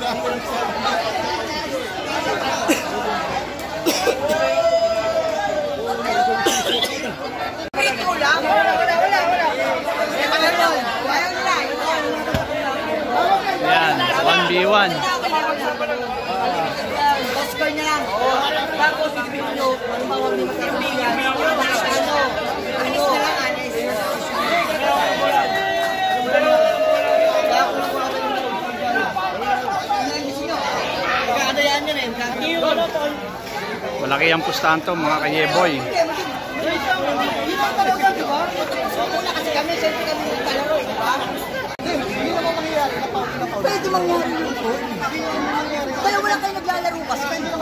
Yan, 1v1. Oscar niya lang. Tapos video, ano ba wag ni magkaibigan? Anis na lang, anis. Kakadayaan yun eh. Malaki ang pustahan to mga kayeboy. Una kasi kami, siyempre kami nagkalaro eh, diba? Hindi naman mangyayari na pa. Pwede mangyari yun po. Kaya wala kayo naglalaro kasi.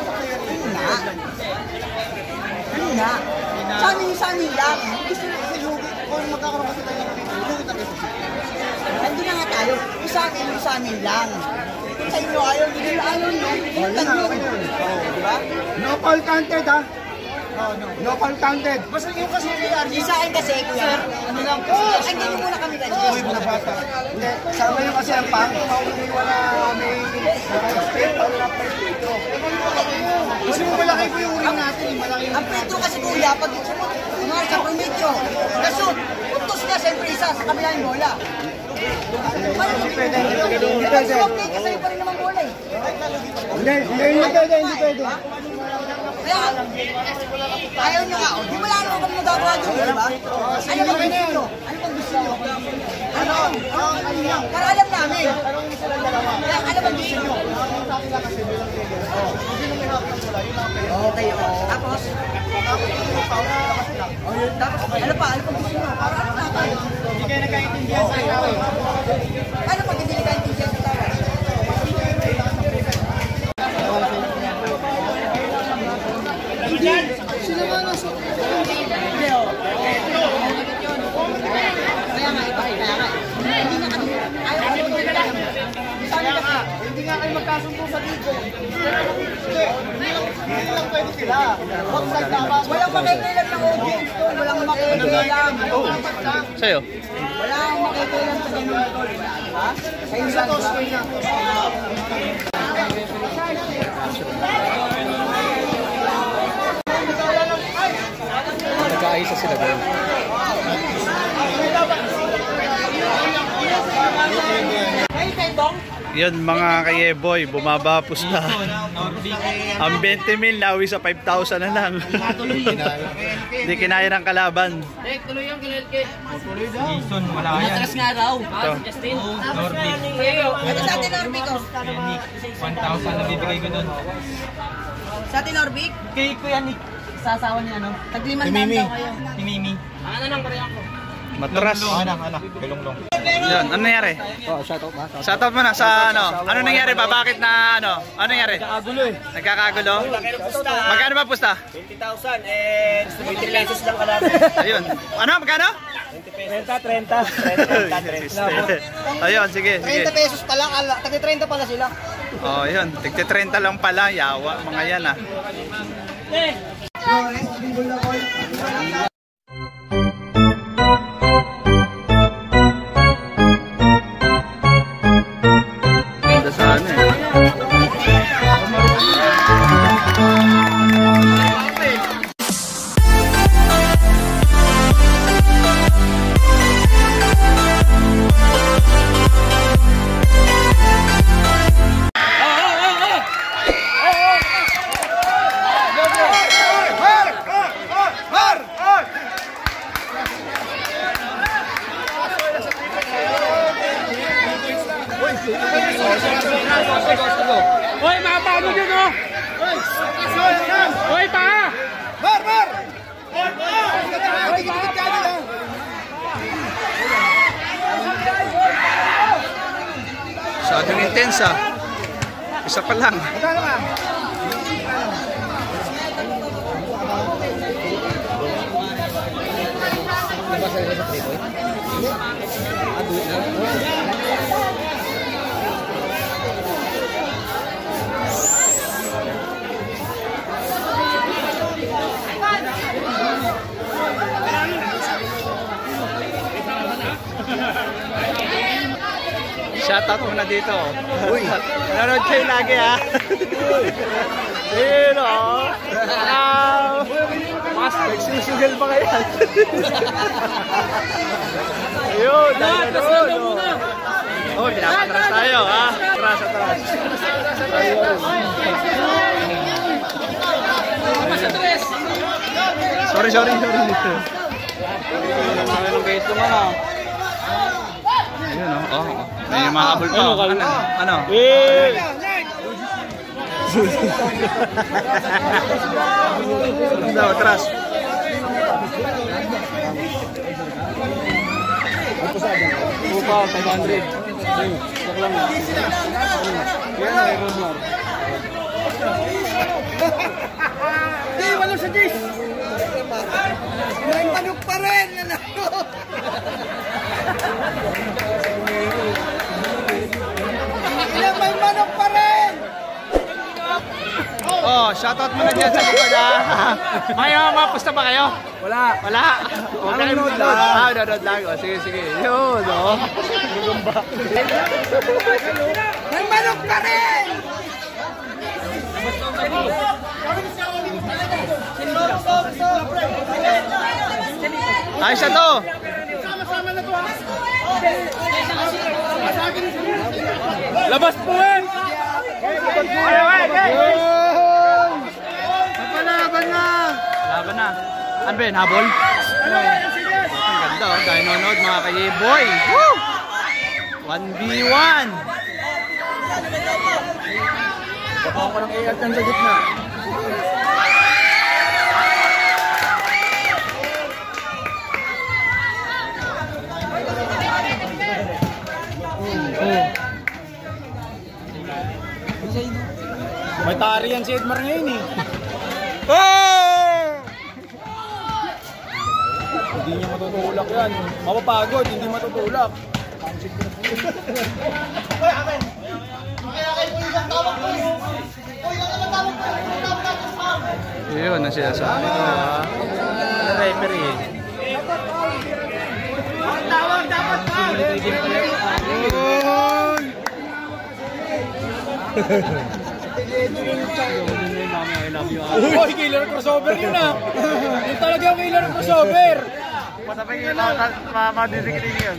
Hindi na. Sa amin lang. Gusto na kasi lugi. Kung magkakaroon kasi tayo ng lugi na kasi. Hindi na nga tayo. Sa amin lang. Sa inyo ayaw, hindi nyo ayaw nyo. Diba? No call counted ha? No call counted. Basta yung kasi nangyayari. Sa akin kasi, kuya. Ano lang? Ay, hindi nyo muna kami ganyan. Uy, mga bata. Hindi, sama yung kasi ang pang. Wala may nakastate. Wala pa dito. Kasi malaki po yung ring natin. Ang preto kasi kuya, pag sumunod sa prometro, nasud, puntos niya, siyempre isa sa kabila yung bola. Hindi pwede. Kasi okay, kasi pa rin naman bola eh. Hindi pwede. Kaya, ayaw nyo nga, di wala naman kami nagagawa doon, di ba? Ano bang gusto nyo? Ano bang gusto nyo? Para alam namin. Kaya, ano bang gusto nyo? Okay, tapos? Ano pa? Ano pang gusto nyo? Para alam natin. Hindi kayo nagkaintindihan sa tao. Ano pag hindi nagkaintindihan sa tao? Sino ba nasa? Hindi o. Kaya nga, kaya nga. Hindi nga kami. Ayaw kami magkakaya. Hindi nga kayo magkasundo sa dito. Hindi lang pwede sila. Huwag nagtama. Walang makikailan ng OG. Walang makikailan. Sa'yo? Walang makikailan sa ganun. Ha? Kayo lang ba? Nagkaayos sila doon. Yun mga kayeboy, bumaba pusta. Ang 20,000 nawi sa 5,000 na lang. Hindi kinaya ng kalaban. Tuloy yung kilelke. Jason, wala yan. Matras nga raw. Justin. Norby. Ano sa atin, Norby ko? 1,000 na bibigay ko doon. Sa atin, Norby? Kay Kuya Nick. Sasawa niya, ano? Tagliman daw kayo. Si Mimi. Ano nang pareho ko? Matras. Anak. Galong-long. Yun, ano nangyari? Oh, shoutout ba? Shoutout mo na sa ano? Ano nangyari ba? Bakit na ano? Ano nangyari? Nagkakagulo eh. Nagkakagulo? Magkano ba pusta? 20,000 and 20 pesos lang kalahati. Ayun. Ano? Magkano? 30. Ayun, sige, sige. 30 pesos pa lang. Tagi 30 pala sila. Oh, yun. Tigti 30 lang pala. Yawa. Mga yan ah. Ganda sana eh. Hoy, mga paano dyan, oh! Hoy, pa! Bar! Masyadong intense ah. Isa pa lang. Magkano ka? Shoutout muna dito. Uy, nanonood kayo lagi ha. Ayun o. Mas, nagsusugal pa kayo. Ayun, dahil nanonood. Oh, pinapatras tayo ha. Atras. Ayun. Sorry. Ayun o. May mga kabul pa. Ano? Daw, atras. Upa, 500. Hindi, walang sa Jace. May manok pa rin. May manok pa rin. Oh, shoutout mo na dyan sa likod ha. May mapusta ba kayo? Wala. Okay, nanonood lang. Nanonood lang. Oh, sige. Yun, oh. May manok pa rin. Ayos na to. Labas po eh. Laban na. Ano ba yun? Habol? Ang ganda oh. Dahil nanonood mga ka-Yeboy. Woo! 1v1. Baka ako ng iyak sa gitna. May tari yan si Edmar ngayon eh. Hindi niya matutulak yan. Mapapagod, hindi matutulak. Yun ang sinasabi ko ha. Referee. Tawag dapat pa! Uy, killer crossover yun ah! Yun talaga yung killer crossover! Patapay yun na madisikiling yun.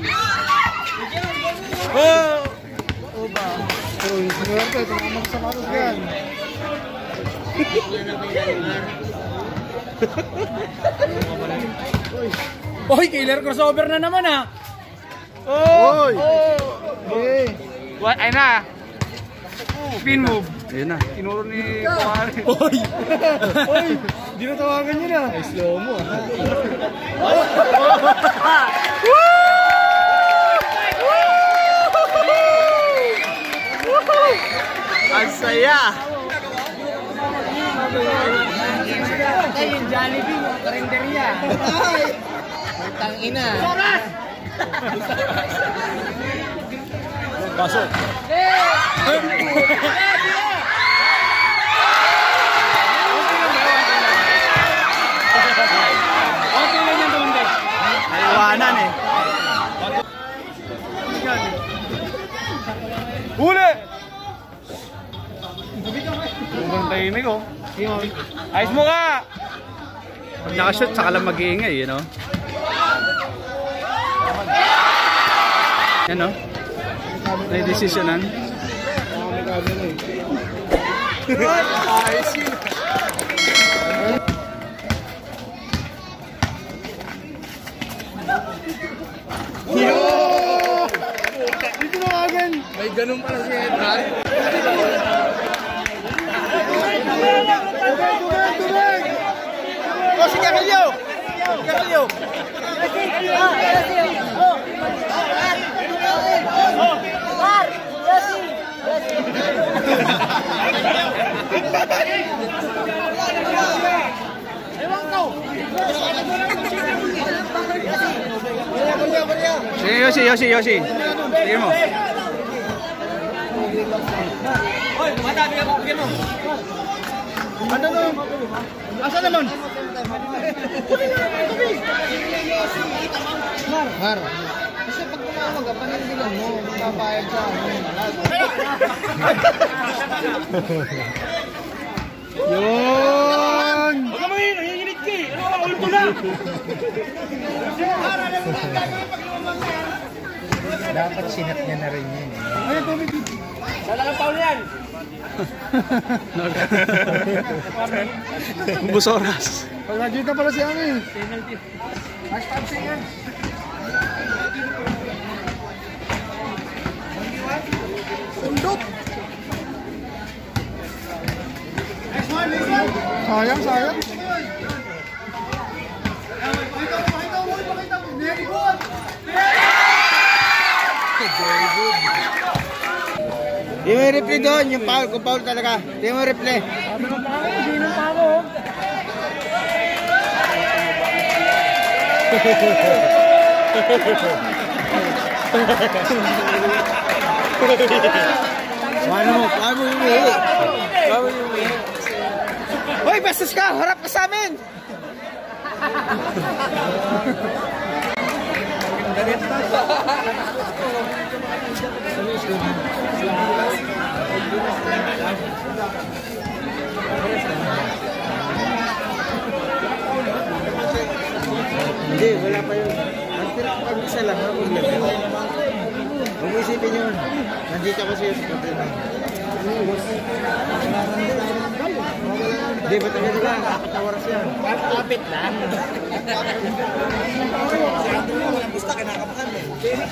Uy, sinurte, tumamag sa maros yan. Uy, killer crossover na naman ah! Oy! What? Ay na. Spin move. Ayun na. Tinuro ni Kumari. Uy! Uy! Di na tawagan yun ah! Ay, slow mo ah! Ang saya! Ay, yung Jollibee, yung karinderya! Ay! Tangina! Soras! Pasok! Okay lang yan doon din. Naiwanan eh. Huli! Ang tahimik oh. Ayos mo ka! Pag nakashoot, saka lang mag-iingay, you know? Yan o. May desisyonan. Ayos yun. Dito na agad. May ganun pala si Edgar. Tubig! O, si Garillo! Garillo! Sige, Yoshi. Sige mo. Hoy, mata, bigyan mo. Ano no? Asa naman? Mar. Kasi pag tumawag ka, panindigan mo. Magpapayag sa amin. Yun! Huwag ka mahin, nanginginig ka eh. Ano ka, ulto na! Dapat sinat niya na rin yun. Ayun, tubig. Talagang Paul yan. Ubus oras. Pag nagkita pala si Ani. Next time siya yan. Sundot. Sayang, sayang. Di mo replay doon, yung foul, kung foul talaga. Di mo replay. Sabi ng pako, hindi ng pako. Paano mo umihi? Hoy, bastos ka! Harap ka sa amin! Hindi, wala pa yun. Ang pag-isa lang, ha? Huwag mo isipin yun. Nandito kasi yun. Hindi, ba't ang ganda lang? Nakatawaras yan. Kapit lang. Walang gusta, kinakabahan eh.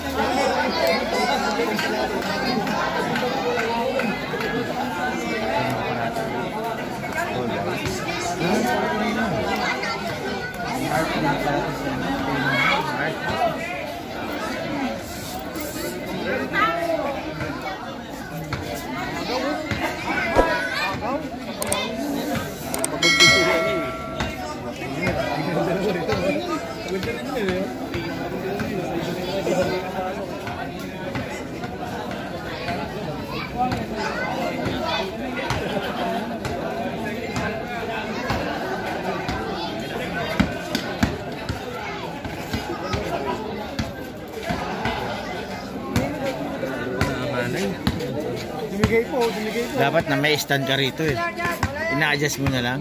Dapat na may stand ka rito eh. Ina-adjust mo na lang.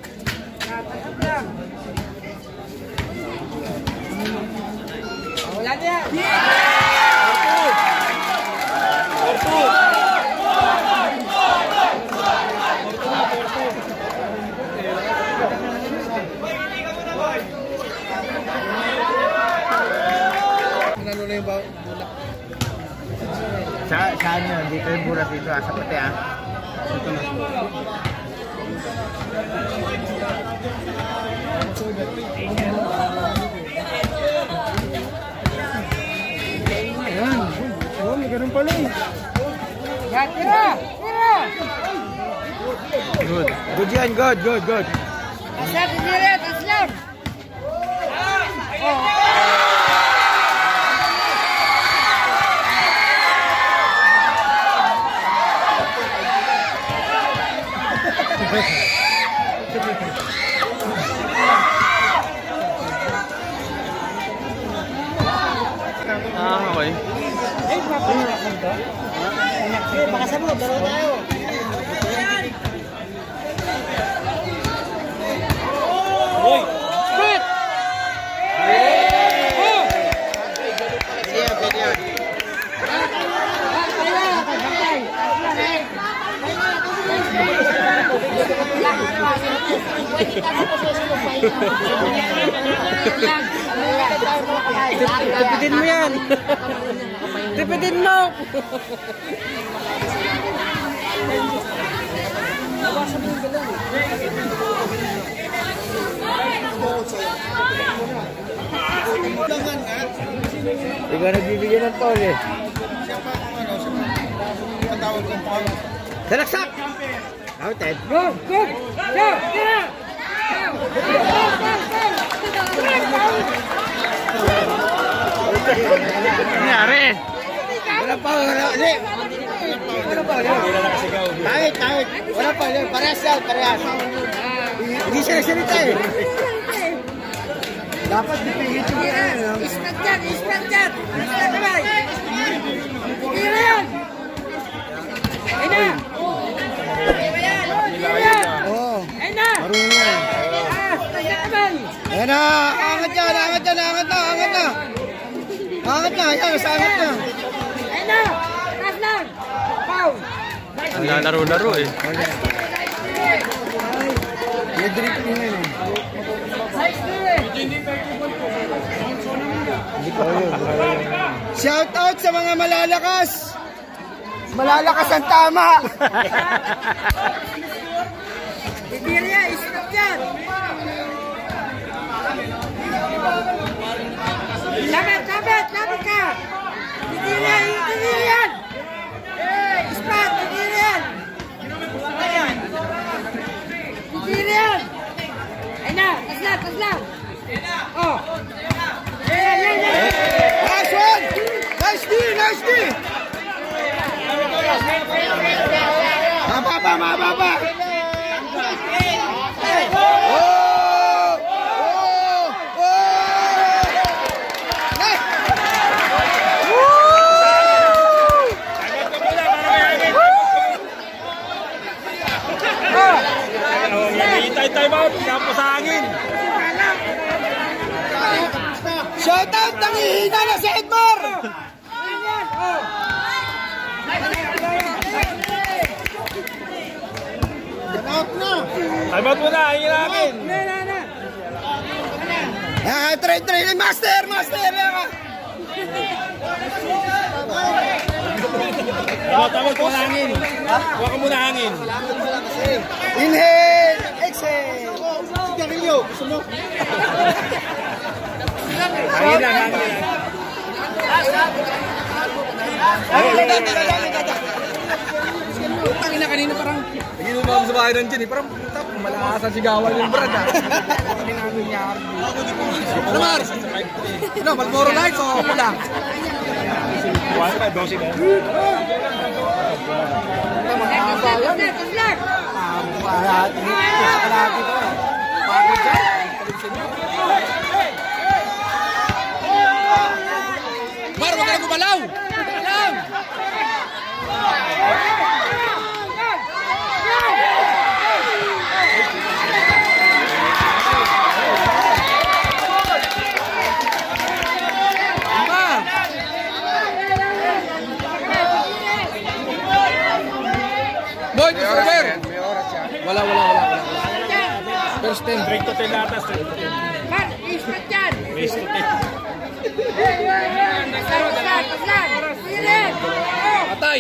Wala na yan! Ano na yung bulak? Saan yun? Dito yung bulas dito. Sa pati ah. Ito na. Ayan. Oh, may ganun pala eh. Tira! Tira! Good. Good yan. Good, good, good. Asap, tira! Taslam! Okay. Baka sa mo, dalawa tayo. Hoy! Split! Yeah, pwede yan. Tipidin mo yan. Tipidin mo. Ikaw nagbibigyan ng Paul eh. Salaksak! Outed. Go! Go! Go! Go! Nangyari? Wala pa, wala. Hindi. Wala pa, wala. Kahit, kahit. Wala pa, wala. Parehas yan, parehas. Hindi siya nagsalita eh. Dapat dipihit yung ano. Ispat dyan! Ispat dyan! Ispat kamay! Tira yan! Ayun na! Tira yan! Oo. Ayun na! Marunong yan. Tira kamay! Ayan na! Angat yan! Angat yan! Angat na! Angat na! Angat na! Ayan! Nasa angat na! Ayun na! Taas lang! Pow! Ang lalaro-laro eh. May drifting na yun. Shout out sa mga malalakas! Malalakas ang tama! Tira yan! Ispat dyan! Lapit! Lapit! Lapit ka! Tira yan! Tira yan! Ispat! Tira yan! Tira yan! Ayun na! Tas lang! Tas lang! Oh! Yan! Yan! Yan! Nice one! Nice D! Nice D! Mababa! Mababa! Oh! Oh! Oh! Nice! Shout out ng hihina na si Edmar! Out na! Time out muna, hingin namin. Try, master! Master! Tama ko muna hangin. Huwag ka muna hangin. Inhale! Exhale! Sigarilyo! Gusto mo? Hangin lang, hangin lang. Tangina kanina parang Hindi mo sa bahay ng dyan eh. Parang malakasan sigawan yung brad ah. ano Mar? Ano? Malboro Lights o pula? 12 na. Mar, wag ka na gumalaw! Boy, over! Wala. First 10. Break to 10 latas. Break to 10. Mat, ispat dyan! Race to 10. Patay!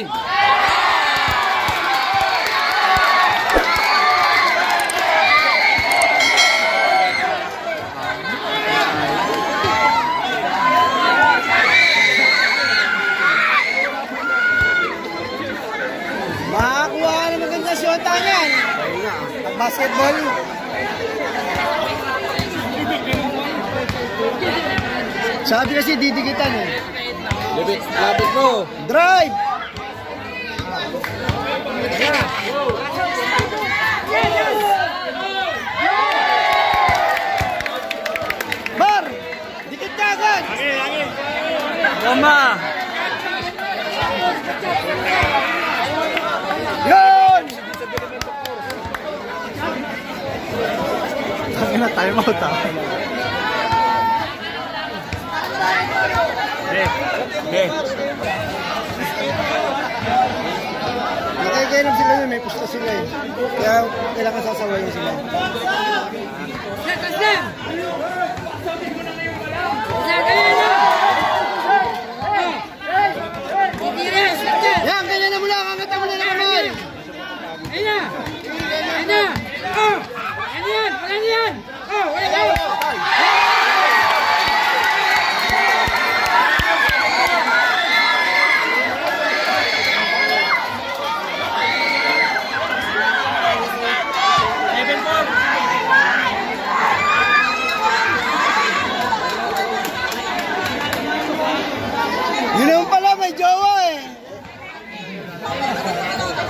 Makakuha ka na maganda syota niyan. Basketball. Sabi kasi didikitan eh. Labit mo. Drive! Bar! Dikit ka agad! Hangin. Tama! Yun! Tangin na, time out ah. Nakikainom sila yun, may pusta sila eh. Kaya kailangan sasawayin sila. Yan, ganyan na mula, kangata mo na na kamay. Yun naman pala, may jowa eh.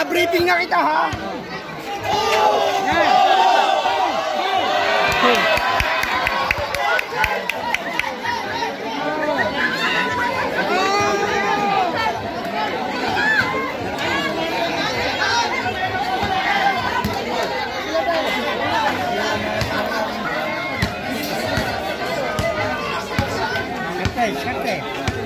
Pinabriefing na kita, ha? Sarte.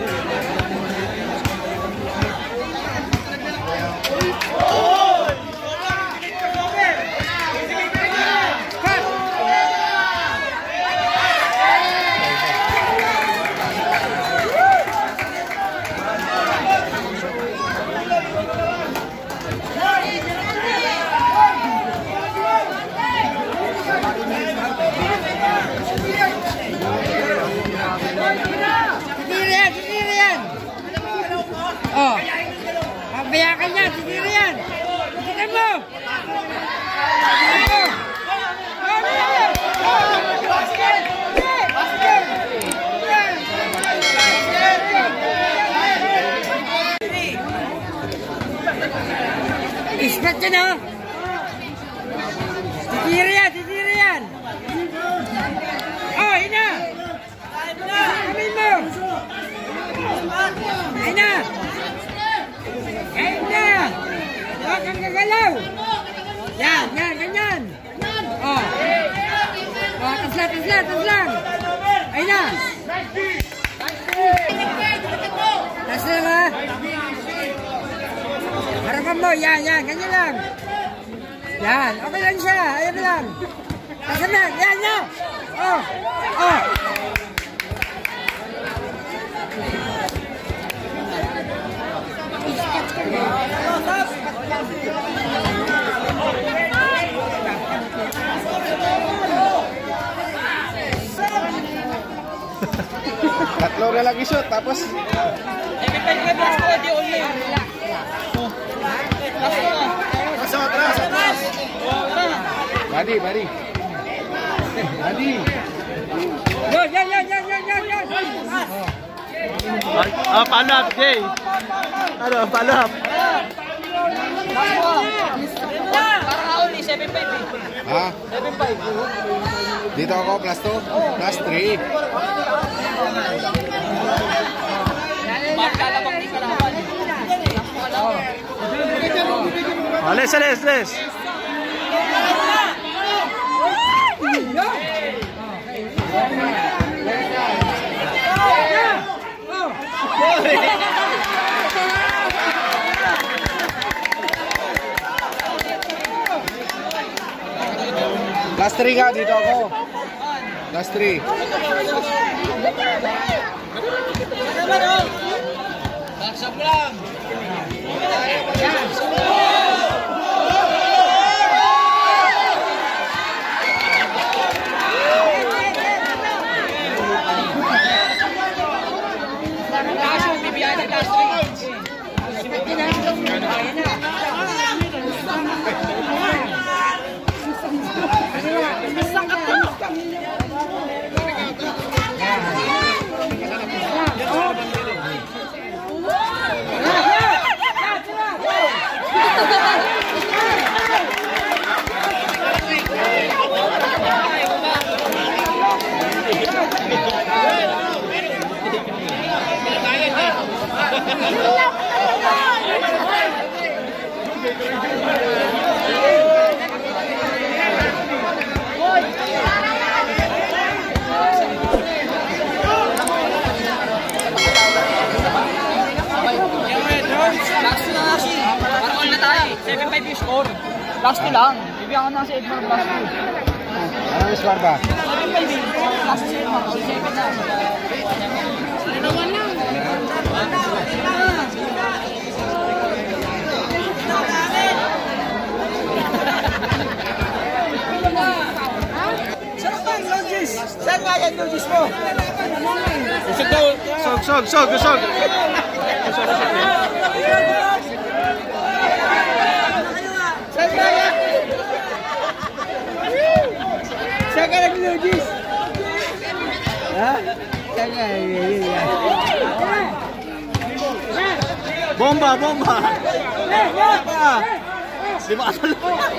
Oh, pabayakan niya, siguro yan. Tignan mo. Ispat ka na. Titira yan. Oh, ina. Kamin mo. Ina. Ayun na! Huwag kang gagalaw! Yan, ganyan! Oh! Oh, taslan! Ayun na! Taslan ha! Harapan mo, yan, ganyan lang! Yan, okay lang siya, ayun lang! Taslan, yan na! Oh! Tatlo na lang isot, tapos... Atras! Badi! Yan! Follow up, Jay. Ano, follow up. Ha? 7.5. Dito ako, plus 2, plus 3. Les. Plus 3 ka, dito ako. Plus 3. Baksap lang. Last 2 lang. Bibigyan ko na sa Edmar last 2. Ano yung score ba? Last 7 na. 7 na. Saan nga yan, Lugis mo? Usog. Saan ka nag-Lugis? Ha? Saan nga? Bomba. Di makasalo.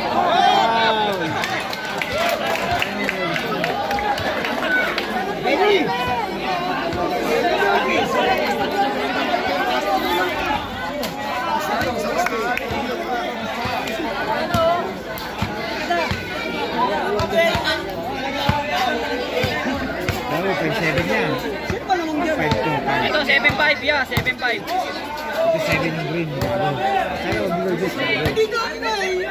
Ito, 7.5 ya, 7.5. Dito ano eh.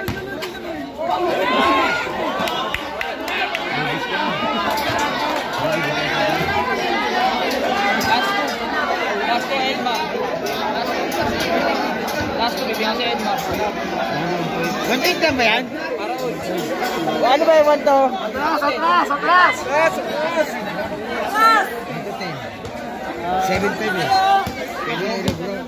Last to Edma. Last to bibigyan si Edma. 1.8 lang ba yan? Ano ba yung one to? Saklas! 7.5 eh. Pwede na ilo bro.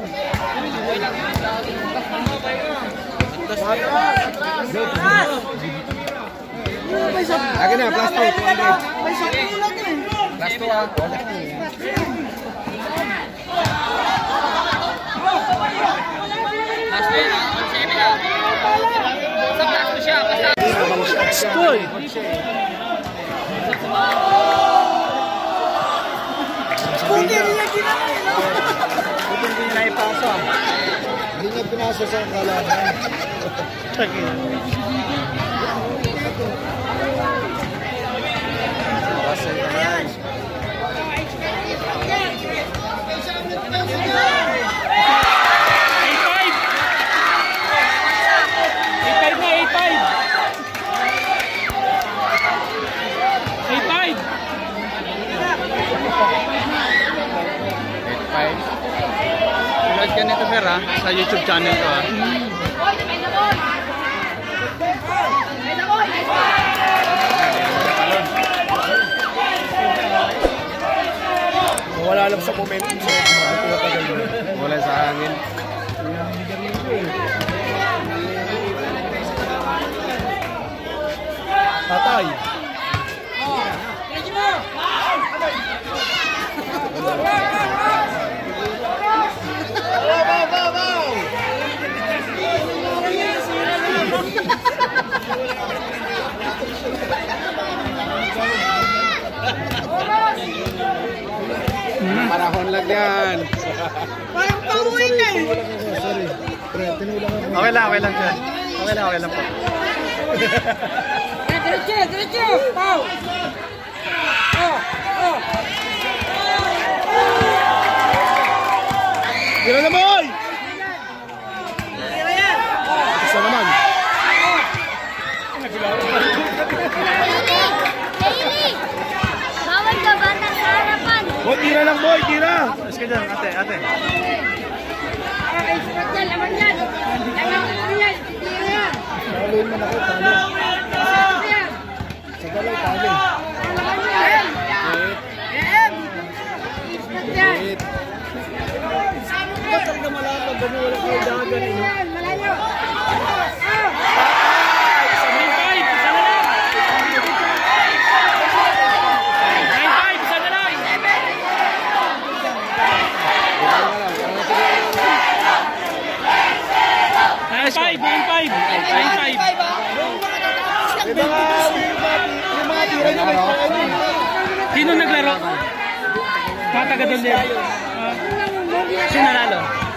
Akin na, plus 2, 200. May sakit ulat eh. Plus 2 ah. Last to yan, 7 na. Sa last to siya, basta. Skoy! Buti niya ginawa eh, no? Buti hindi naipasa. Hindi niya pinasa sa kalaban. Tulad ka nito sir ha, sa YouTube channel ko ha. Wala lang sa momentum sa wala sa hangin. Tatay. Parahon lang yan. Parang pauwi na eh. Sorry. Okay lang sir. Okay lang po. Diretso! Pau! Tira na boy! Isa naman. Hailey! Bawal ka bata sa harapan! Boy, tira lang boy, tira! Mas ka dyan, ate. Okay, surat yan, laman yan! Laman yan! Tira yan! Taloin man ako, talo. Yan! Sa galaw, talo. Laman yan! Yan! Wait. Ba't ang namalapag gano'n wala kayo dagan eh? Yan! Malayo! Yung mga tira nyo, may paano eh. Sino naglaro? Tataga doon din. Sino nanalo?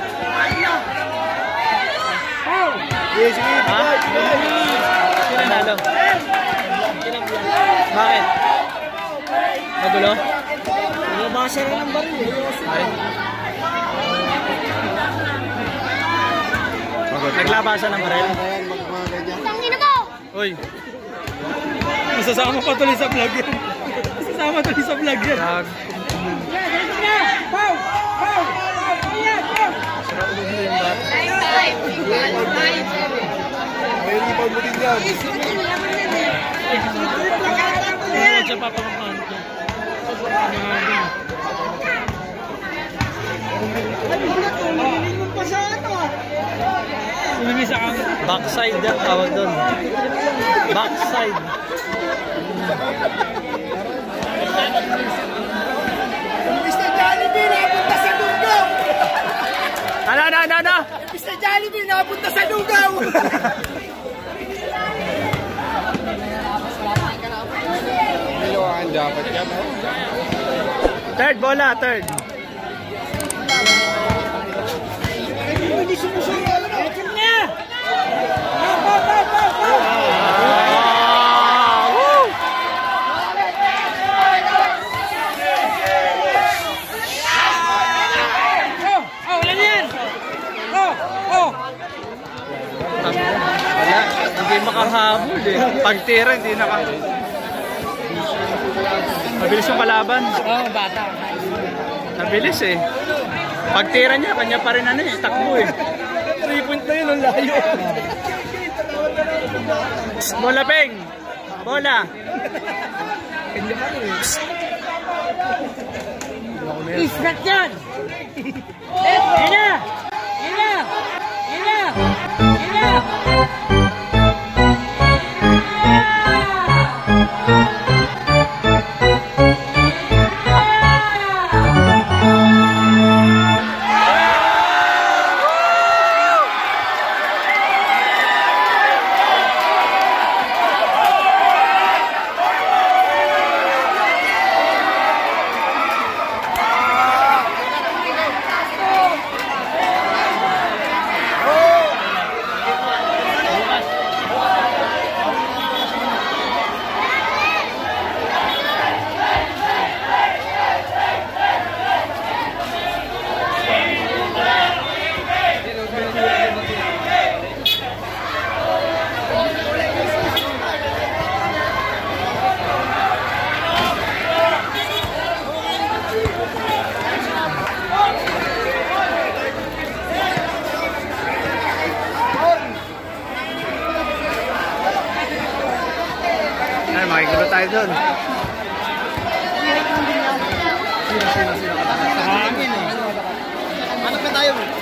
Yes, sige, boy. Sino nanalo? Bakit? Magulo? Nabasa na ng baril eh. Naglabasan ng baril. Ayan, mga ganyan. Tangin na mo! Uy, Masasama pa tuloy sa vlog yan. Masasama tuloy sa vlog yan. tag. Yan! Diretso na! Pau! Pau! Yan! Pau! May rebound mo din yan. Laman yan eh! Huwag siya papamakaan ko. Minimum pa sa ano ah. Umimi sa kang. Backside yan tawag doon. Backside. Mr. Jollibee, napunta sa lugaw! Ano? Mr. Jollibee, napunta sa lugaw! dapat yan. Third, bola, third. Hindi sumusunod. Action niya! Woo! Wala na yan! Wala, hindi makahabol eh. Pagtira, hindi naka... Mabilis yung kalaban. Bata. Mabilis eh. Pagtira niya, kanya pa rin ano eh, takbo eh. 3 point na yun, ang layo. Bola, Peng! Bola! Iskat yan! Ina! Ina! Ina! Ina! Ay, makikita tayo doon. Hanap na tayo.